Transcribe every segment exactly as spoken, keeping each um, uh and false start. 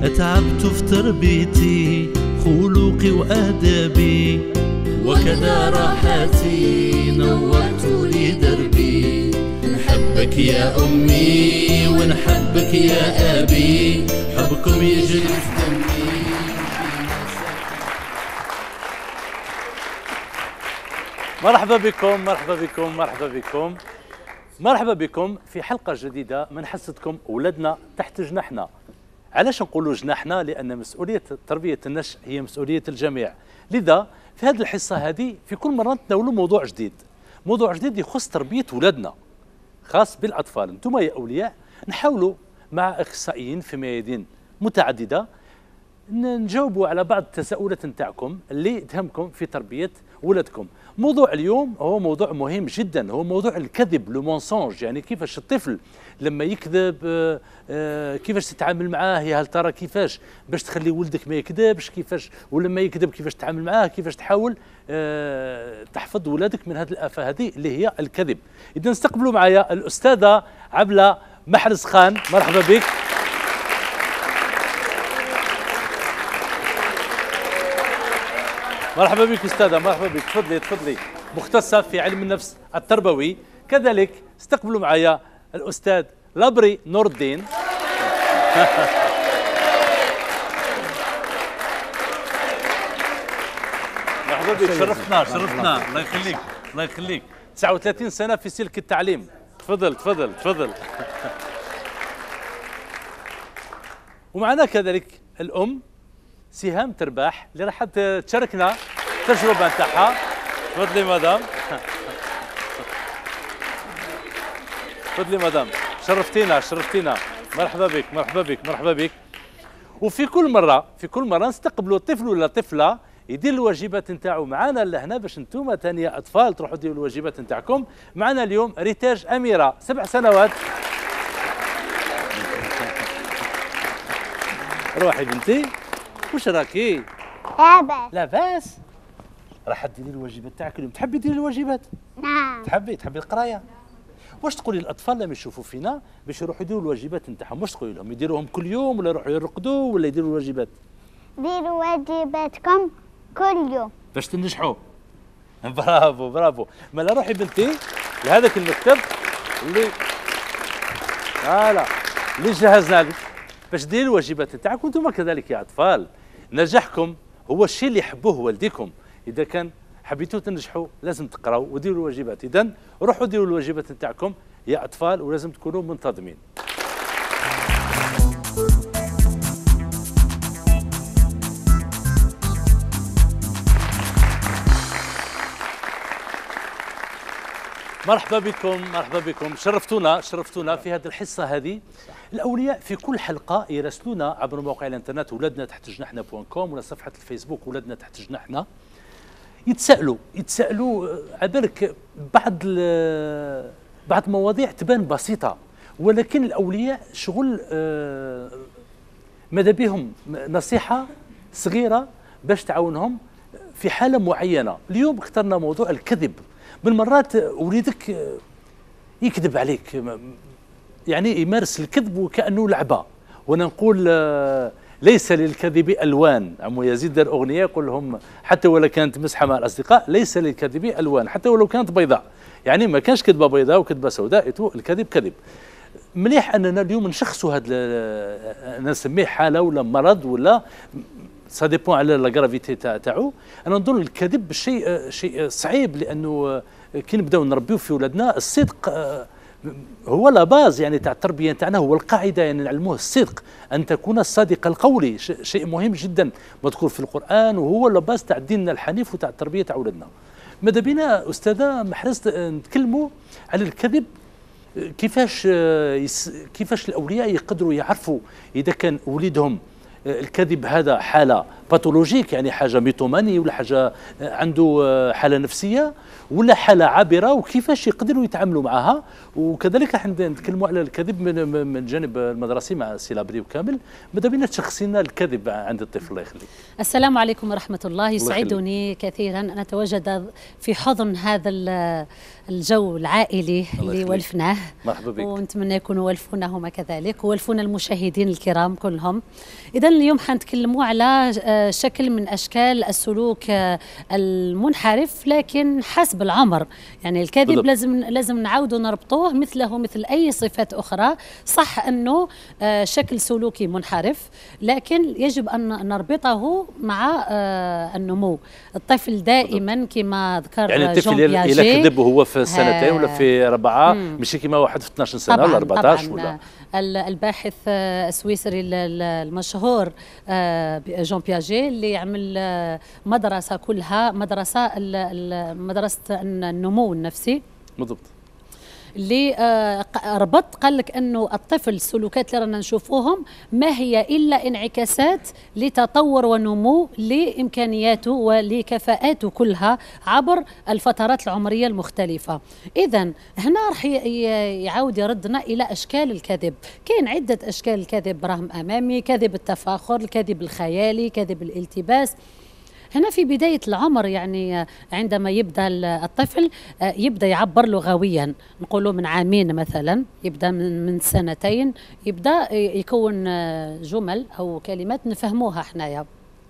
تعبت في تربيتي خلقي وآدابي، وكذا راحتي نورت لي دربي. نحبك يا أمي ونحبك يا أبي، حبكم يجري في دمي. مرحبا بكم مرحبا بكم مرحبا بكم مرحبا بكم في حلقة جديدة من حصتكم أولادنا تحت جناحنا. علاش نقولوا جناحنا؟ لأن مسؤولية تربية النشء هي مسؤولية الجميع، لذا في هذه الحصة هذه في كل مرة نتناولوا موضوع جديد، موضوع جديد يخص تربية أولادنا، خاص بالأطفال. أنتم يا أولياء نحاولوا مع أخصائيين في ميادين متعددة نجاوبوا على بعض التساؤلات نتاعكم اللي تهمكم في تربية ولادكم. موضوع اليوم هو موضوع مهم جدا، هو موضوع الكذب، لو مونسونج، يعني كيفاش الطفل لما يكذب آه آه كيفاش تتعامل معاه، يا هل ترى كيفاش باش تخلي ولدك ما يكذبش، كيفاش ولما يكذب كيفاش تتعامل معاه، كيفاش تحاول آه تحفظ ولادك من هذه الآفة هذه اللي هي الكذب. إذا استقبلوا معايا الأستاذة عبلة محرز خان، مرحبا بك. مرحبا بك استاذه، مرحبا بك، تفضلي تفضلي، مختصه في علم النفس التربوي. كذلك استقبلوا معايا الاستاذ لابري نور الدين. مرحبا بك، شرفتنا شرفتنا، الله يخليك الله يخليك. تسعة وثلاثين سنه في سلك التعليم، تفضل تفضل تفضل. ومعنا كذلك الام سهام ترباح اللي راح تشاركنا التجربه نتاعها. تفضلي مدام. تفضلي مدام، شرفتينا شرفتينا، مرحبا بك مرحبا بك مرحبا بك. وفي كل مره في كل مره نستقبلوا طفل ولا طفله يدير الواجبات نتاعو معنا لهنا باش انتم ثاني اطفال تروحوا ديروا الواجبات نتاعكم. معنا اليوم ريتاج اميره، سبع سنوات. روحي بنتي، وش راكي؟ لاباس. لاباس؟ راح ديري الواجبات تاعك اليوم؟ تحبي ديري الواجبات؟ نعم. تحبي تحبي القرايه؟ واش تقولي للاطفال لما يشوفوا فينا باش يروحوا يديروا الواجبات نتاعهم، واش تقولي لهم؟ يديروهم كل يوم ولا يروحوا يرقدوا ولا يديروا الواجبات؟ ديروا واجباتكم كل يوم باش تنجحوا. برافو برافو. مالا روحي بنتي لهذاك المكتب اللي فوالا اللي جهزنا لك باش ديروا الواجبات نتاعكم. وانتم كذلك يا اطفال، نجاحكم هو الشيء اللي يحبوه والديكم. اذا كان حبيتوا تنجحوا لازم تقراوا وديروا الواجبات. اذا روحوا ديروا الواجبات نتاعكم يا اطفال، ولازم تكونوا منتظمين. مرحبا بكم مرحبا بكم، شرفتونا شرفتونا في هذه الحصه هذه. الاولياء في كل حلقه يراسلونا عبر موقع الانترنت ولادنا تحت جناحنا بوان كوم ولا صفحه الفيسبوك ولادنا تحت جناحنا، يتسالوا يتسالوا على بالك بعض بعض مواضيع تبان بسيطه، ولكن الاولياء شغل ماذا بهم نصيحه صغيره باش تعاونهم في حاله معينه. اليوم اخترنا موضوع الكذب. بالمرات وليدك يكذب عليك، يعني يمارس الكذب وكأنه لعبة. وانا نقول ليس للكذب ألوان. عمو يزيد دار أغنية يقول لهم حتى ولو كانت مسحة مع الأصدقاء ليس للكذب ألوان، حتى ولو كانت بيضاء، يعني ما كانش كذبة بيضاء وكذبة سوداء، الكذب كذب. مليح أننا اليوم نشخصوا هذا، نسميه حالة ولا مرض ولا سا ديبون على لا غرافيتي تاعو. انا نظن الكذب شيء شيء صعيب، لانه كي نبداو نربيو في ولادنا الصدق هو لا باز يعني تاع التربيه تاعنا، هو القاعده، يعني نعلموه الصدق، ان تكون الصادق القولي، شيء مهم جدا مذكور في القران، وهو لا باز تاع ديننا الحنيف وتاع التربيه تاع ولادنا. ماذا بينا استاذه محرز نتكلموا على الكذب، كيفاش كيفاش الاولياء يقدروا يعرفوا اذا كان وليدهم الكذب هذا حالة باثولوجيك، يعني حاجه ميتوماني ولا حاجه عنده حاله نفسيه ولا حاله عابره، وكيفاش يقدروا يتعاملوا معها. وكذلك راح نتكلموا على الكذب من من الجانب المدرسي مع السي لابري وكامل. ماذا بينا تشخصي لنا الكذب عند الطفل؟ الله يخليك. السلام عليكم ورحمه الله. يسعدني كثيرا ان اتواجد في حضن هذا الجو العائلي اللي ولفناه. مرحبا بك. ونتمنى يكونوا ولفونا هما كذلك وولفونا المشاهدين الكرام كلهم. اذا اليوم حنتكلموا على شكل من اشكال السلوك المنحرف لكن حسب العمر. يعني الكذب بالضبط. لازم لازم نعاودوا نربطوه مثله مثل اي صفات اخرى. صح انه شكل سلوكي منحرف لكن يجب ان نربطه مع النمو. الطفل دائما كما ذكر يعني الطفل اذا كذب وهو في سنتين ولا في اربعه ماشي كما واحد في اثناش سنه ولا أربعطاش ولا. الباحث السويسري المشهور جون بياجي اللي عمل مدرسه كلها مدرسه مدرسه النمو النفسي بالضبط، اللي ربط قال لك انه الطفل السلوكات اللي رانا نشوفوهم ما هي الا انعكاسات لتطور ونمو لامكانياته ولكفاءاته كلها عبر الفترات العمريه المختلفه. اذا هنا راح يعاود يردنا الى اشكال الكذب. كاين عده اشكال الكذب راهم امامي: كذب التفاخر، الكذب الخيالي، كذب الالتباس. هنا في بداية العمر يعني عندما يبدأ الطفل يبدأ يعبر لغويا، نقوله من عامين مثلا، يبدأ من, من سنتين يبدأ يكون جمل أو كلمات نفهموها حنايا.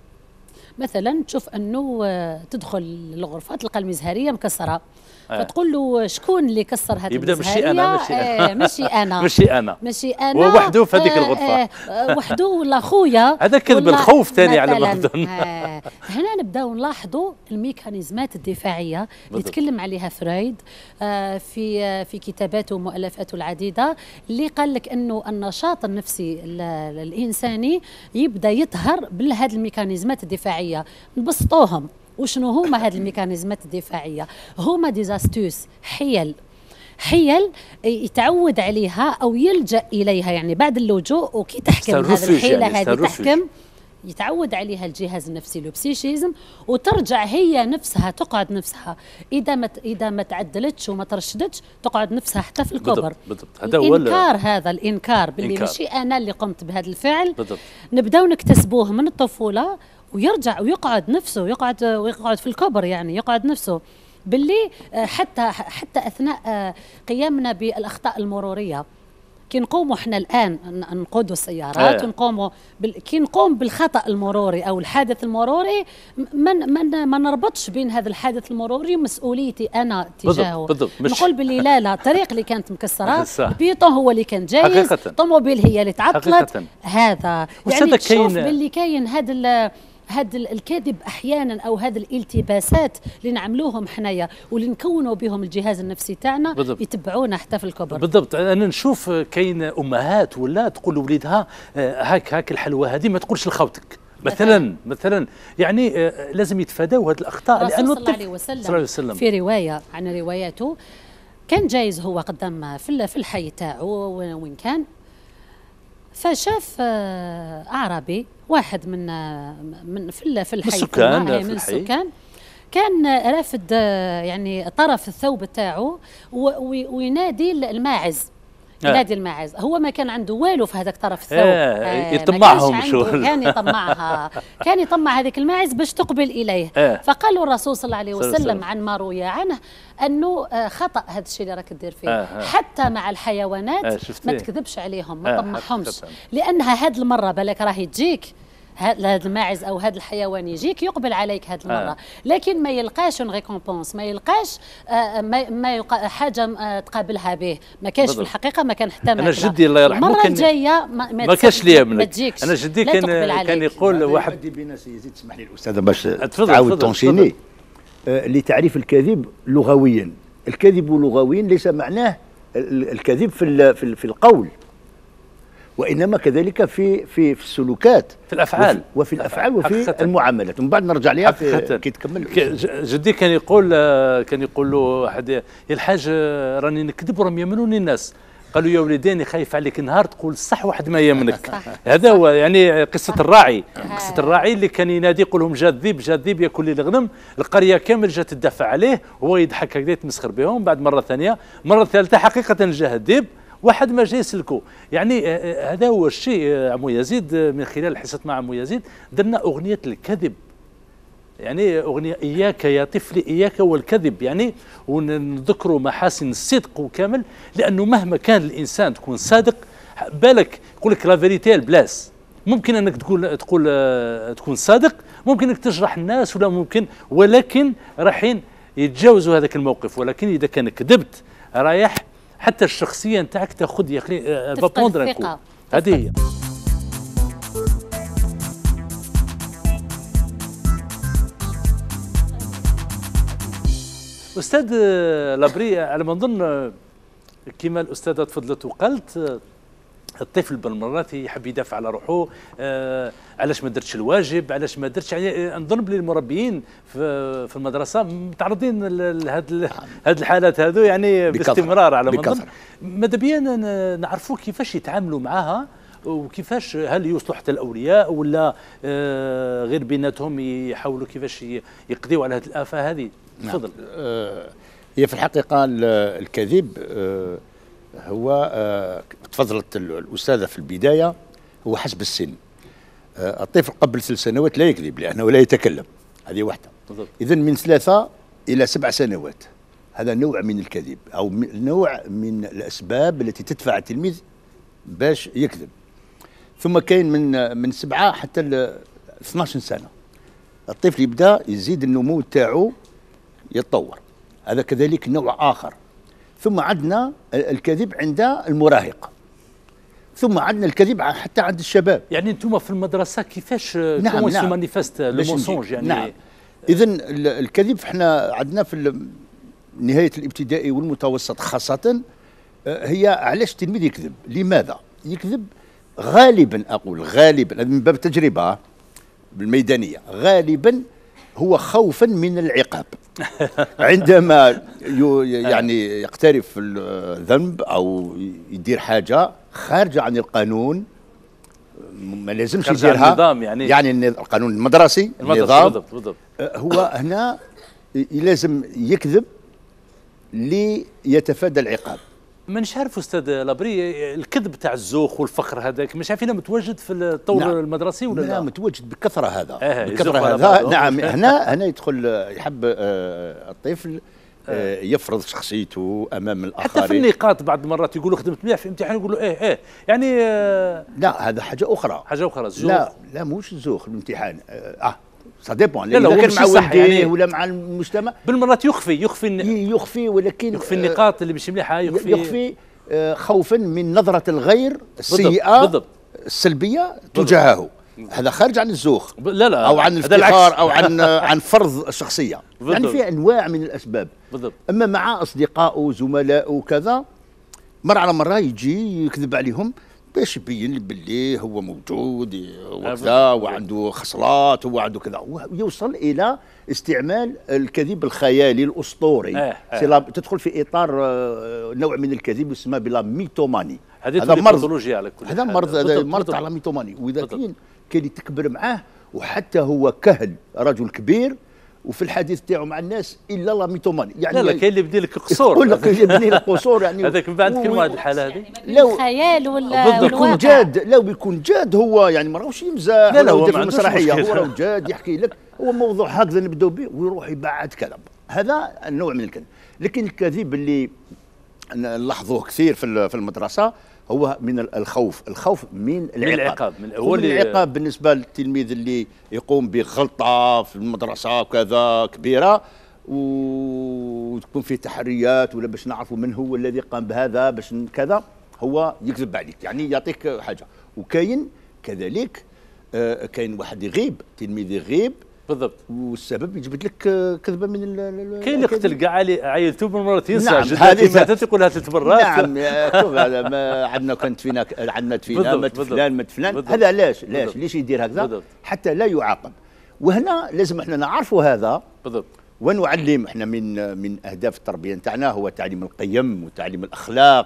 مثلا تشوف أنه تدخل الغرفة تلقى المزهرية مكسرة، فتقول له شكون اللي كسر هذه يبدا المزهرية؟ ماشي انا ماشي انا آه ماشي انا ماشي انا ماشي انا هو وحده في هذيك الغرفه. آه آه وحده ولا خويا. هذا كذب الخوف ثاني على ما اظن. آه هنا نبداو نلاحظوا الميكانيزمات الدفاعيه اللي تكلم عليها فرويد آه في آه في كتاباته ومؤلفاته العديده، اللي قال لك انه النشاط النفسي الانساني يبدا يظهر بهذه الميكانيزمات الدفاعيه. نبسطوهم. وشنو هما هذه الميكانيزمات الدفاعيه؟ هما ديزاستوس، حيل حيل يتعود عليها او يلجا اليها، يعني بعد اللجوء وكي تحكم هذه الحيله يعني هذه تحكم يتعود عليها الجهاز النفسي لوبسيشيزم، وترجع هي نفسها تقعد نفسها اذا ما اذا ما تعدلتش وما ترشدتش تقعد نفسها حتى في الكبر. بالضبط. هذا هو الانكار، هذا الانكار باللي ماشي انا اللي قمت بهذا الفعل. بالضبط. نبداو نكتسبوه من الطفوله ويرجع ويقعد نفسه يقعد ويقعد في الكبر، يعني يقعد نفسه باللي حتى حتى اثناء قيامنا بالاخطاء المروريه. كي نقوموا احنا الان نقودوا السيارات آه. ونقوموا بال... كي نقوم بالخطا المروري او الحادث المروري من من ما نربطش بين هذا الحادث المروري ومسؤوليتي انا تجاهه. بالضبط. نقول باللي لا لا الطريق اللي كانت مكسره، البيطون هو اللي كان جايز، الطوموبيل هي اللي تعطلت. هذا يعني تشوف باللي كاين هذا هذا الكذب احيانا او هذه الالتباسات اللي نعملوهم حنايا واللي نكونوا بهم الجهاز النفسي تاعنا يتبعونا حتى في الكبر. بالضبط. انا نشوف كاين امهات ولا تقول لوليدها هاك هاك الحلوى هذه ما تقولش لخوتك مثلا مثلا يعني لازم يتفادوا هذه الاخطاء، لانه صلى الله عليه وسلم في روايه عن رواياته كان جايز هو قدام في في الحي تاعو وين كان، فشاف اعرابي واحد من من في في الحي السكان من السكان كان رافد يعني طرف الثوب تاعو وينادي الماعز ينادي الماعز. هو ما كان عنده والو في هذاك طرف الثوب، آه يطمعهم شو كان يطمعها كان يطمع هذيك الماعز باش تقبل اليه. آه فقالوا الرسول صلى الله عليه وسلم عن ما روي عنه انه خطا هذا الشيء اللي راك تدير فيه. آه آه حتى مع الحيوانات آه ما تكذبش عليهم، ما تطمعهمش، لانها هذه المره بالك راهي تجيك هذا الماعز او هذا الحيوان يجيك يقبل عليك هذه المره، آه. لكن ما يلقاش اون ريكومبونس، ما يلقاش آه ما, ما يلقى حاجه آه تقابلها به، ما كانش في الحقيقه ما كان حتى انا جدي الله يرحمه المره الجايه ما, ما كانش ليا منك. تجيكش. انا جدي كان كان يقول واحد بنا سيزيد تسمح لي الاستاذه باش تعاود تونشيني آه لتعريف الكذب لغويا. الكذب لغويا ليس معناه الكذب في في القول، وانما كذلك في في في السلوكات، في الافعال وفي, وفي الافعال وفي حقيقة. المعاملات. ومن بعد نرجع لها في كي تكمل. جدي كان يقول كان يقول له واحد يا الحاج راني نكذب وراهم يامنوني الناس، قالوا يا وليداني خايف عليك نهار تقول الصح واحد ما يمنك. هذا هو يعني قصه الراعي، قصه الراعي اللي كان ينادي يقول لهم جا الذيب جا الذيب ياكل لي الغنم، القريه كامل جات تدافع عليه، هو يضحك هكذا يتمسخر بهم. بعد مره ثانيه مره ثالثه حقيقه جا الذيب واحد ما جاي يسلكوا. يعني هذا هو الشيء. عمو يزيد من خلال الحصه مع عمو يزيد درنا اغنيه الكذب، يعني أغنية إياك يا طفلي إياك والكذب، يعني ونذكروا محاسن الصدق وكامل، لأنه مهما كان الإنسان تكون صادق بالك يقول لك لا فيريتي البلاس، ممكن أنك تقول تقول تكون صادق، ممكن أنك تجرح الناس ولا ممكن، ولكن رايحين يتجاوزوا هذاك الموقف. ولكن إذا كان كذبت رايح حتى الشخصية نتاعك تاخذ يا أخي تفقد الثقة. هذه هي. أستاذ لابري، على ما نظن كما الأستاذة تفضلت وقالت، الطفل بالمرات يحب يدافع على روحه، آه علاش ما درتش الواجب، علاش ما درتش، يعني نظن بلي المربيين في في المدرسه متعرضين لهذه هذه الحالات هذو يعني باستمرار على ما نظن. ماذا بيا نعرفوا كيفاش يتعاملوا معها، وكيفاش هل يوصلوا حتى الاولياء ولا آه غير بيناتهم يحاولوا كيفاش يقضيوا على هذه الافه هذه. تفضل. نعم. آه هي في الحقيقه الكذب آه هو آه تفضلت الأستاذة في البداية، هو حسب السن. آه الطفل قبل ثلاث سنوات لا يكذب لأنه لا يتكلم، هذه واحدة. إذن من ثلاثة إلى سبع سنوات هذا نوع من الكذب، أو نوع من الأسباب التي تدفع التلميذ باش يكذب. ثم كاين من من سبعة حتى ل اثناش سنة الطفل يبدأ يزيد النمو تاعو يتطور، هذا كذلك نوع آخر. ثم عندنا الكذب عند المراهق، ثم عندنا الكذب حتى عند الشباب. يعني انتم في المدرسه كيفاش نعم نعم مانيفست لو مونسونج يعني. نعم. اذن الكذب احنا عندنا في نهايه الابتدائي والمتوسط خاصه، هي علاش التلميذ يكذب؟ لماذا يكذب؟ غالبا اقول غالبا من باب التجربه بالميدانيه، غالبا هو خوفا من العقاب. عندما يعني يقترف الذنب او يدير حاجه خارجه عن القانون ما لازمش يديرها، النظام يعني يعني القانون المدرسي النظام بالضبط بالضبط. هو هنا لازم يكذب ليتفادى العقاب. مانيش عارف استاذ لابري، الكذب تاع الزوخ والفخر هذاك مش عارفين متواجد في الطور نعم. المدرسي ولا لا؟ لا متواجد بكثره هذا. آه بكثره هذا نعم. هنا هنا يدخل يحب آه الطفل آه يفرض شخصيته امام الاخرين. حتى في النقاط بعض المرات يقولوا خدمت مليح في امتحان يقولوا ايه ايه يعني آه لا هذا حاجه اخرى. حاجه اخرى الزوخ. لا لا موش الزوخ الامتحان اه سا ديبون، اذا كان مع والديه يعني ولا مع المجتمع بالمرات يخفي يخفي يخفي ولكن يخفي النقاط اللي مش مليحه، يخفي يخفي خوفا من نظرة الغير السيئة بالضبط. السلبية تجاهه. هذا خارج عن الزوخ لا لا أو عن الافتخار أو عن عن فرض الشخصية. يعني في أنواع من الأسباب بالضبط. أما مع أصدقائه زملائه وكذا مرة على مرة يجي يكذب عليهم باش يبين باللي هو موجود وكذا وعنده خصلات وهو عنده كذا، ويوصل إلى استعمال الكذب الخيالي الأسطوري. آه آه. تدخل في إطار نوع من الكذب يسمى بلا ميتوماني. هذا مرض على كل هذا مرض، هذا مرض على ميتوماني. وإذا كاين كاين تكبر معاه وحتى هو كهل رجل كبير وفي الحديث تاعو مع الناس الا لا ميتوماني يعني. لا لا كاين اللي يبني لك قصور، يقول لك يبني لك قصور يعني. هذاك من بعد كلمه هذه الحاله هذه لو خيال ولا يكون جاد، لو بيكون جاد هو يعني ما راهوش يمزح ولا يدير في المسرحيه، هو راه جاد يحكي لك هو موضوع هكذا نبداو به ويروح يبعد كذا. هذا النوع من الكذب. لكن الكذب اللي نلاحظوه كثير في في المدرسه هو من الخوف، الخوف من العقاب. من هو العقاب بالنسبه للتلميذ اللي يقوم بغلطه في المدرسه وكذا كبيره وتكون فيه تحريات ولا باش نعرفوا من هو الذي قام بهذا باش كذا، هو يكذب عليك يعني يعطيك حاجه. وكاين كذلك آه كاين واحد يغيب، تلميذ يغيب بالضبط والسبب يجبد لك كذبه من ال كاين اللي قتل كاع عيلته بالمرات ينسى. نعم هذه ماتت يقولها ثلاث مرات. نعم هذا ما عندنا كانت فينا عندنا فينا مات فلان مات فلان. هذا علاش علاش ليش يدير هكذا بالضبط. حتى لا يعاقب. وهنا لازم احنا نعرفوا هذا بالضبط. ونعلم احنا من من اهداف التربيه نتاعنا هو تعليم القيم وتعليم الاخلاق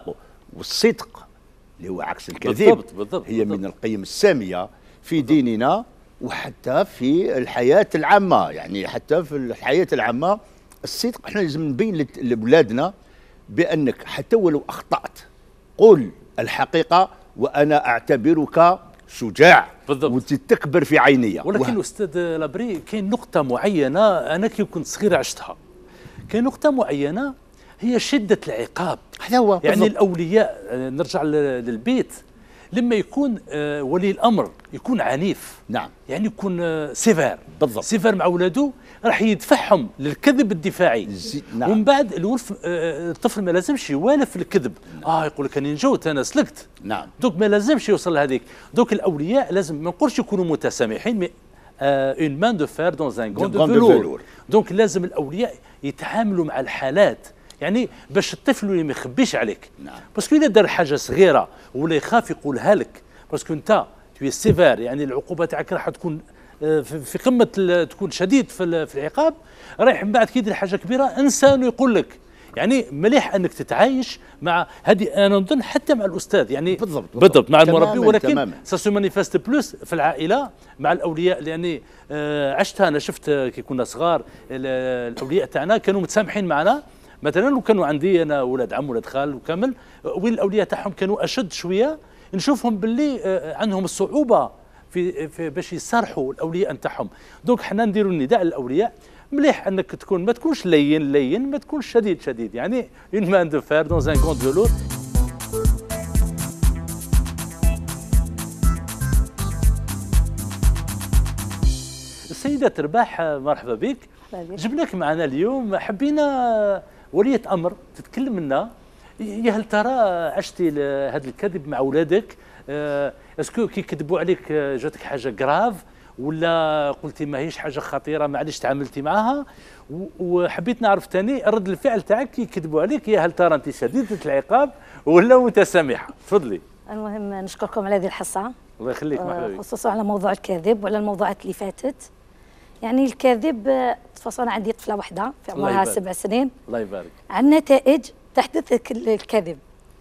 والصدق اللي هو عكس الكذب. بالضبط بالضبط هي بالضبط. من القيم السامية في ديننا وحتى في الحياة العامة، يعني حتى في الحياة العامة الصدق. احنا لازم نبين لأولادنا بأنك حتى ولو أخطأت قل الحقيقة وأنا أعتبرك شجاع بالضبط وتتكبر في عيني. ولكن و... أستاذ لابري كاين نقطة معينة أنا كي كنت صغير عشتها، كاين نقطة معينة هي شدة العقاب. هذا هو يعني بالضبط. الأولياء نرجع للبيت لما يكون ولي الأمر يكون عنيف، نعم، يعني يكون سيفير بالضبط، سيفير مع أولاده، راح يدفعهم للكذب الدفاعي. نعم. ومن بعد الولف الطفل ما لازمش يوالف الكذب. نعم. اه يقول لك انا نجوت انا سلكت. نعم. دوك ما لازمش يوصل لهذيك. دوك الاولياء لازم ما نقولش يكونوا متسامحين، مي اون مان دو فير دون ان غون دو فيلور. دونك لازم الاولياء يتعاملوا مع الحالات، يعني باش الطفل ما يخبيش عليك. نعم. باسكو اذا دار حاجه صغيره ولا يخاف يقولها لك، باسكو انت تو سيفير، يعني العقوبه تاعك راح تكون في قمه تكون شديد في العقاب، رايح من بعد كي يدير حاجه كبيره انسان يقول لك. يعني مليح انك تتعايش مع هذه، انا نظن حتى مع الاستاذ يعني بالضبط بالضبط, بالضبط مع المربي، ولكن سا سو مانيفيست بلوس في العائله مع الاولياء. لاني آه عشتها انا، شفت كي كنا صغار الاولياء تاعنا كانوا متسامحين معنا. مثلا لو كانوا عندي انا ولاد عم ولاد خال وكامل، وين الاولياء تاعهم كانوا اشد شويه، نشوفهم باللي آه عندهم الصعوبه في, في باش يصارحوا الاولياء نتاعهم. دونك حنا نديروا النداء للاولياء، مليح انك تكون ما تكونش لين لين، ما تكونش شديد شديد، يعني اون مان دو فير دون ان كونت دو لور. السيدة ترباح مرحبا بك. جبناك معنا اليوم، حبينا ولية امر تتكلم لنا. يا هل ترى عشتي هذا الكذب مع اولادك؟ اسكو كي كذبوا عليك جاتك حاجه كراف، ولا قلتي ماهيش حاجه خطيره معليش تعاملتي معها؟ وحبيت نعرف ثاني رد الفعل تاعك كي كذبوا عليك، يا هل ترى انت شديده العقاب ولا متسامحه؟ تفضلي. المهم نشكركم على هذه الحصه، الله يخليك مرحبا. خصوصا على موضوع الكذب وعلى الموضوعات اللي فاتت. يعني الكذب تفاصيل، انا عندي طفله واحده في عمرها سبع سنين، الله يبارك، عن نتائج تحدث الكذب.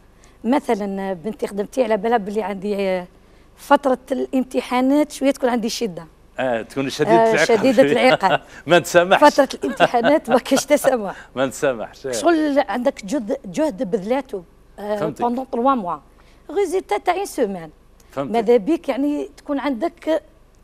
مثلا بنتي خدمتي على بالها باللي عندي فترة الامتحانات شوية تكون عندي شدة. اه تكون شديدة آه العقاب. شديدة العقاب. ما نتسامحش. فترة الامتحانات ما كاينش تسامح. ما نتسامحش. شغل عندك جهد جهد بذلاته بوندون ثلاثة موا. ريزلتا تاع اون سومان. ماذا بيك يعني تكون عندك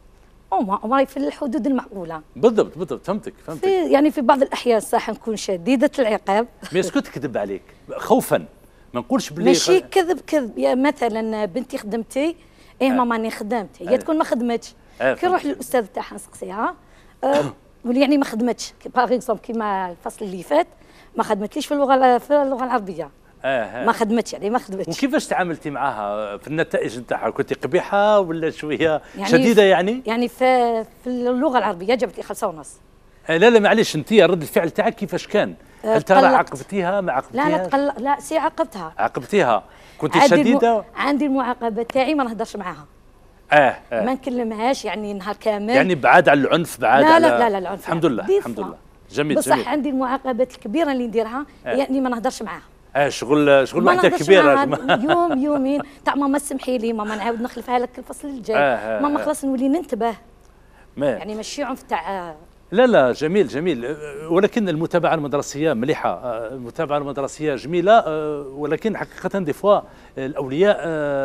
عمري في الحدود المعقولة. بالضبط بالضبط، فهمتك فهمتك. في يعني في بعض الأحيان صح نكون شديدة العقاب. مي اسكو تكذب عليك خوفا؟ ما نقولش بلي ماشي كذب كذب. يا مثلا بنتي خدمتي، ايه آه. ماما راني خدمت، هي آه. تكون ما خدمتش. آه. كي نروح للاستاذ تاعها نسقسيها، آه. ولي يعني ما خدمتش، باغ اكزومبل كيما الفصل اللي فات ما خدمتليش في اللغه في اللغه العربيه. آه. ما خدمتش يعني ما خدمتش. وكيفاش تعاملتي معها في النتائج نتاعها؟ كنت قبيحه ولا شويه يعني شديده يعني؟ يعني في في اللغه العربيه جابت لي خمسة ونص. آه لا لا معليش، انت رد الفعل تاعك كيفاش كان؟ هل ترى عاقبتيها ما عاقبتيهاش؟ لا لا تقلق، لا سي عاقبتها. عاقبتيها؟ كنت شديده؟ الم... عندي المعاقبه تاعي ما نهضرش معاها. اه اه ما نكلمهاش يعني نهار كامل. يعني بعاد على العنف، بعاد لا على لا لا لا العنف. الحمد لله الحمد لله. جميل بصح جميل. عندي المعاقبات الكبيره اللي نديرها آه. يعني ما نهضرش معاها. اه شغل شغل وحده كبيره. يوم يومين تاع ماما سمحي لي، ماما نعاود نخلفها لك الفصل الجاي. آه آه ماما خلاص نولي ننتبه. ما. يعني ماشي عنف تاع. لا لا جميل جميل، ولكن المتابعة المدرسية مليحة، المتابعة المدرسية جميلة، ولكن حقيقة دي فوا الأولياء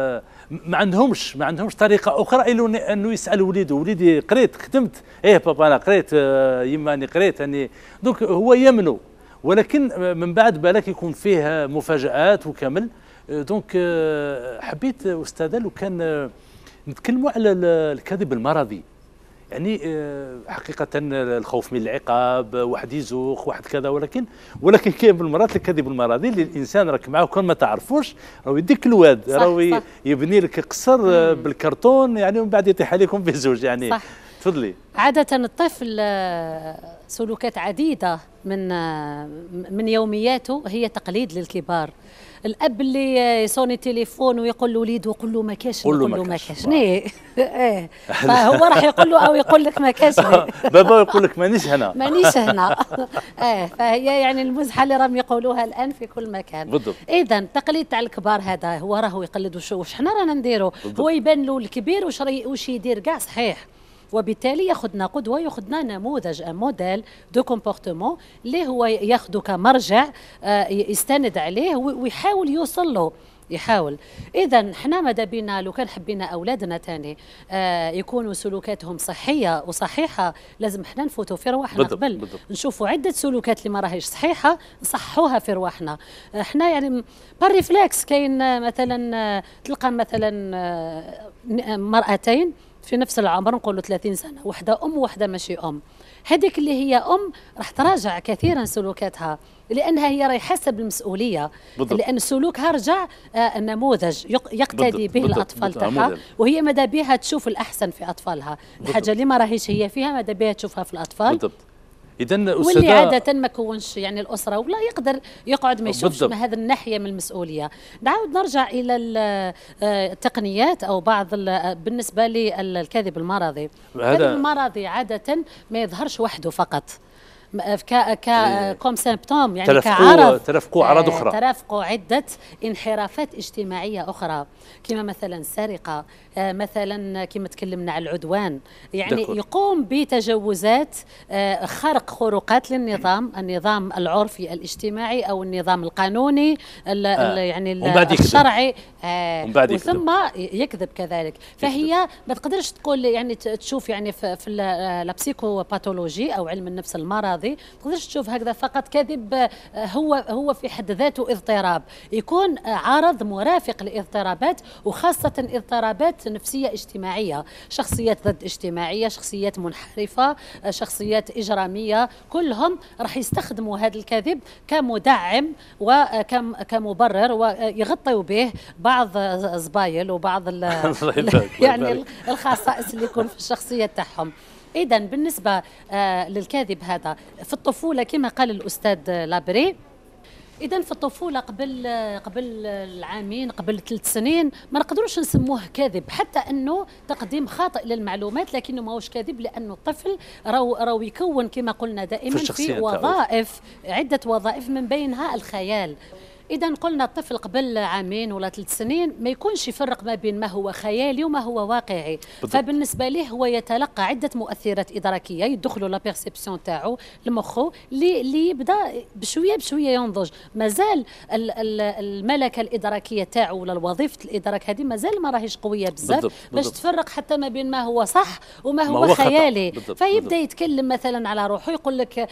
ما عندهمش ما عندهمش طريقة أخرى إلا أنه يسأل وليده، وليدي قريت خدمت؟ إيه بابا أنا قريت، يما أنا قريت، أني دونك هو يمنو، ولكن من بعد بالك يكون فيه مفاجآت وكامل. دونك حبيت أستاذة لو كان نتكلموا على الكذب المرضي، يعني حقيقة الخوف من العقاب، واحد يزوخ واحد كذا، ولكن ولكن كاين بالمرات الكذب المرضي اللي الانسان راك معاه كون ما تعرفوش راهو يديك الواد، راهو يبني لك قصر بالكرتون يعني ومن بعد يطيح عليكم في زوج يعني. صح. تفضلي. عادة الطفل سلوكات عديدة من من يومياته هي تقليد للكبار. الاب اللي يصوني تليفون ويقول له وليد ويقول له ما كاش قول له ما كاش ايه فهو راح يقول له او يقول لك ما كاش بابا يقول لك مانيش هنا مانيش هنا ايه فهي يعني المزحه اللي راهم يقولوها الان في كل مكان بالضبط. اذا تقليد تاع الكبار هذا هو راهو يقلد وش واش حنا رانا نديروا هو يبان له الكبير واش واش يدير كاع صحيح وبالتالي ياخذنا قدوه ياخذنا نموذج موديل دو كومبورتمون اللي هو ياخذه كمرجع يستند عليه ويحاول يوصل له يحاول. اذا حنا ماذا بينا لو كان حبينا اولادنا ثاني آه يكونوا سلوكاتهم صحيه وصحيحه لازم حنا نفوتوا في رواحنا قبل نشوفوا عده سلوكات اللي ما راهيش صحيحه نصحوها في رواحنا. آه حنا يعني بالريفلكس كاين مثلا تلقى مثلا آه مرأتين في نفس العمر نقولوا ثلاثين سنه وحده ام وحده ماشي ام هذيك اللي هي ام راح تراجع كثيرا سلوكاتها لانها هي راهي حاسه بالمسؤوليه بالضبط. لان سلوكها رجع آه نموذج يقتدي بالضبط. به بالضبط. الاطفال تاعها وهي ماذا بها تشوف الاحسن في اطفالها بالضبط. الحاجه اللي ما راهيش هي فيها ماذا بها تشوفها في الاطفال بالضبط. إذن واللي عادة ما كونش يعني الأسرة ولا يقدر يقعد ما يشوفش من هذا الناحية من المسؤولية. نعاود نرجع إلى التقنيات أو بعض بالنسبة للكذب المرضي. الكذب المرضي عادة ما يظهرش وحده فقط ك ك كوم سيمبتوم يعني كعرض ترافقوا أعراض أخرى ترافقوا عدة انحرافات اجتماعية أخرى كما مثلا سرقة مثلا كما تكلمنا على العدوان يعني دكور. يقوم بتجاوزات خرق خروقات للنظام النظام العرفي الاجتماعي أو النظام القانوني آه. يعني الشرعي آه وثم يكذب كذلك فهي ما تقدرش تقول يعني تشوف يعني في, في البسيكوباثولوجي أو علم النفس المرضي ما تقدرش تشوف هكذا فقط كذب هو هو في حد ذاته اضطراب يكون عرض مرافق لاضطرابات وخاصة اضطرابات نفسية اجتماعية شخصيات ضد اجتماعية شخصيات منحرفة شخصيات إجرامية كلهم راح يستخدموا هذا الكذب كمدعم وكمبرر ويغطوا به بعض الزبايل وبعض يعني الخصائص اللي يكون في الشخصية تاعهم. إذن بالنسبة آه للكاذب هذا في الطفولة كما قال الأستاذ لابري إذن في الطفولة قبل قبل العامين قبل ثلاث سنين ما نقدروش نسموه كاذب حتى أنه تقديم خاطئ للمعلومات لكنه ماهوش كاذب لأنه الطفل راهو راهو يكون كما قلنا دائما في, في وظائف عدة وظائف من بينها الخيال. إذا قلنا الطفل قبل عامين ولا ثلاث سنين ما يكونش يفرق ما بين ما هو خيالي وما هو واقعي بالضبط. فبالنسبة له هو يتلقى عدة مؤثرات إدراكية يدخلوا لا بيرسيبسيون تاعو لمخه اللي يبدا بشوية بشوية ينضج مازال الملكة الإدراكية تاعو ولا الوظيفة الإدراك هذه مازال ما راهيش قوية بزاف باش تفرق حتى ما بين ما هو صح وما هو, هو خيالي بالضبط. فيبدا بالضبط. يتكلم مثلا على روحه يقول لك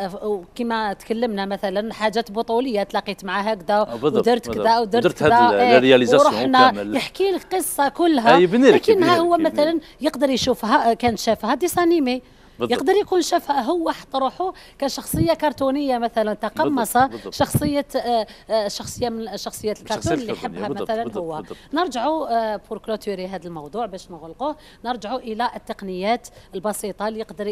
كما تكلمنا مثلا حاجات بطولية تلاقيت معها ودرت كذا ودرت كذا ورحنا يحكي لك قصه كلها لكنها هو مثلا يقدر يشوفها كان شافها ديسانيمي يقدر يكون شافها هو حط روحه كشخصيه كرتونيه مثلا تقمصه شخصيه آه شخصيه من الشخصيات الكرتون اللي يحبها مثلا بالضبط هو بالضبط. نرجعوا آه بور كلوتوري هذا الموضوع باش نغلقوه نرجعوا الى التقنيات البسيطه اللي يقدر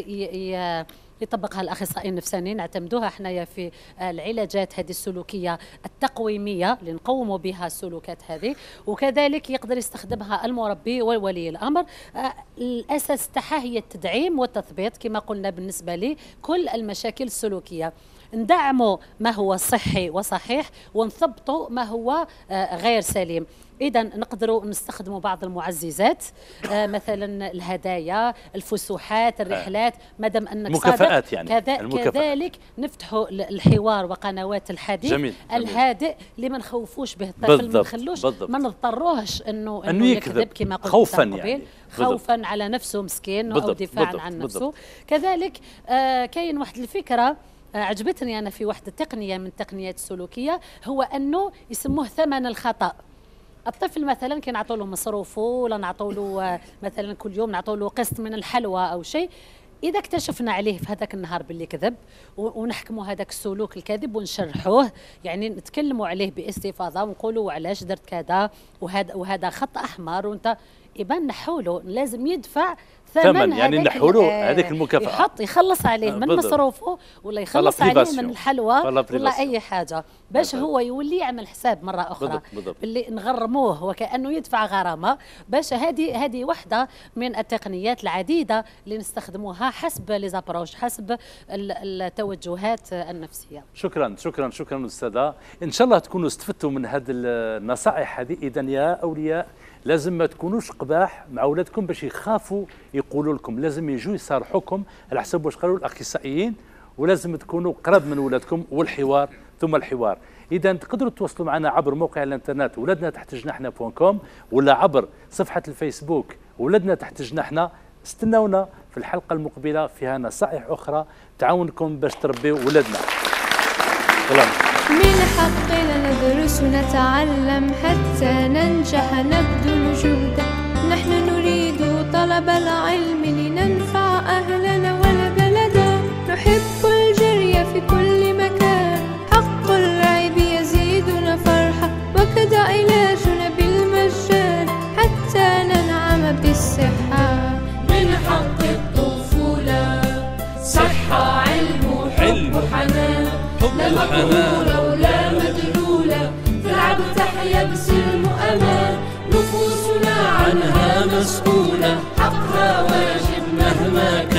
يطبقها الاخصائيين النفسانيين نعتمدوها حنايا في العلاجات هذه السلوكيه التقويميه اللي نقوموا بها السلوكات هذه وكذلك يقدر يستخدمها المربي وولي الامر. الاساس تاعها هي التدعيم والتثبيط كما قلنا بالنسبه لي كل المشاكل السلوكيه ندعموا ما هو صحي وصحيح ونثبطوا ما هو غير سليم. إذا نقدروا نستخدموا بعض المعززات آه مثلا الهدايا الفسحات الرحلات مادام أنك مكافآت يعني كذا المكافآت. كذلك نفتحوا الحوار وقنوات الحديث جميل. الهادئ اللي ما نخوفوش به الطفل ما نخلوش ما نضطروهش انه انه يكذب كما قلت خوفا يعني خوفا بالضبط. على نفسه مسكين او دفاعا بالضبط. عن نفسه بالضبط. كذلك آه كاين واحد الفكره عجبتني أنا في واحدة تقنية من التقنيات السلوكية هو أنه يسموه ثمن الخطأ. الطفل مثلا كي نعطوا له مصروفه ولا نعطوا له مثلا كل يوم نعطوا له قسط من الحلوى أو شيء إذا اكتشفنا عليه في هذاك النهار باللي كذب ونحكموا هذاك السلوك الكاذب ونشرحوه يعني نتكلموا عليه باستفاضة ونقولوا علاش درت كذا وهذا وهذا خط أحمر وأنت يبان نحوله لازم يدفع ثمن يعني نحولوا هذيك المكافاه، يحط يخلص عليه من مصروفه ولا يخلص عليه من الحلوى ولا اي حاجه باش هو يولي يعمل حساب مره اخرى اللي نغرموه وكانه يدفع غرامه. باش هذه هذه واحده من التقنيات العديده اللي نستخدموها حسب لي زابروش، حسب التوجهات النفسيه. شكرا شكرا شكرا استاذه، ان شاء الله تكونوا استفدتوا من هذه النصائح هذه. اذا يا اولياء لازم ما تكونوش قباح مع اولادكم باش يخافوا يقولوا لكم، لازم يجوا يصارحوكم على حسب واش قالوا الاخصائيين، ولازم تكونوا قرب من اولادكم والحوار ثم الحوار. اذا تقدروا تتواصلوا معنا عبر موقع الانترنت ولادنا تحت جناحنا بوان كوم ولا عبر صفحه الفيسبوك ولادنا تحت جناحنا. استنونا في الحلقه المقبله فيها نصائح اخرى تعاونكم باش تربيوا ولادنا. سلام. من حقنا ندرس ونتعلم حتى ننجح نبذل جهدا، نحن نريد طلب العلم لننفع أهلنا ولبلدا، نحب الجري في كل مكان، حق اللعب يزيدنا فرحة، وكذا علاجنا بالمجان حتى ننعم بالصحة. من حق الطفولة صحة علم وحب وحنان، لا مقهورة ولا مدلولة، تلعب تحيا بسلم وأمان، نفوسنا عنها مسؤولة، حقها واجب مهما كان.